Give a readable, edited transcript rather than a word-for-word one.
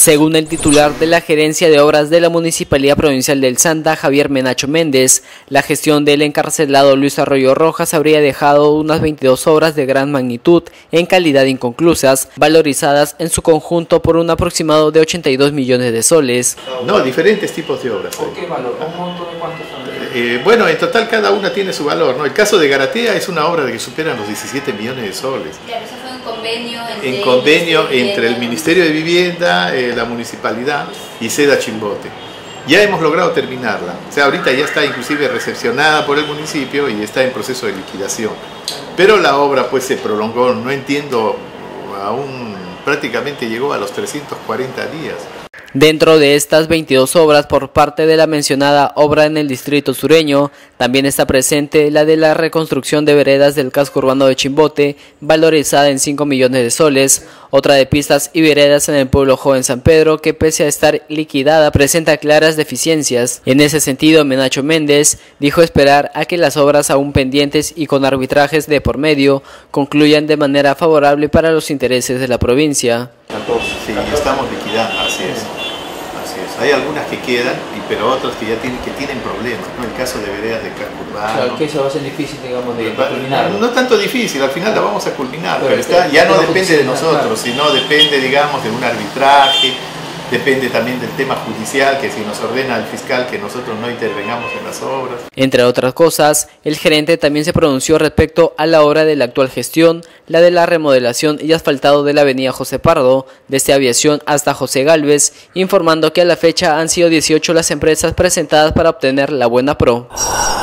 Según el titular de la Gerencia de Obras de la Municipalidad Provincial del Santa, Javier Menacho Méndez, la gestión del encarcelado Luis Arroyo Rojas habría dejado unas 22 obras de gran magnitud en calidad inconclusas, valorizadas en su conjunto por un aproximado de 82 millones de soles. No, diferentes tipos de obras. ¿Por qué valor? ¿Un monto de cuántos son? Bueno, en total cada una tiene su valor, ¿no? El caso de Garatea es una obra que supera los 17 millones de soles. Claro, eso fue un convenio entre el Ministerio de Vivienda, la Municipalidad y Seda Chimbote. Ya hemos logrado terminarla. O sea, ahorita ya está inclusive recepcionada por el municipio y está en proceso de liquidación. Pero la obra pues se prolongó, no entiendo, aún prácticamente llegó a los 340 días. Dentro de estas 22 obras por parte de la mencionada obra en el distrito sureño, también está presente la de la reconstrucción de veredas del casco urbano de Chimbote, valorizada en 5 millones de soles, otra de pistas y veredas en el pueblo joven San Pedro, que pese a estar liquidada presenta claras deficiencias. En ese sentido, Menacho Méndez dijo esperar a que las obras aún pendientes y con arbitrajes de por medio concluyan de manera favorable para los intereses de la provincia. Sí, estamos liquidando, así es. Hay algunas que quedan, pero otras que ya tienen problemas, ¿no? El caso de veredas del casco urbano. Claro, que eso va a ser difícil, digamos, de culminar. No tanto difícil, al final la vamos a culminar, pero ya no depende de nosotros, sino depende, digamos, de un arbitraje, depende también del tema judicial, que si nos ordena el fiscal que nosotros no intervengamos en las obras. Entre otras cosas, el gerente también se pronunció respecto a la obra de la actual gestión, la de la remodelación y asfaltado de la avenida José Pardo, desde Aviación hasta José Gálvez, informando que a la fecha han sido 18 las empresas presentadas para obtener la buena pro.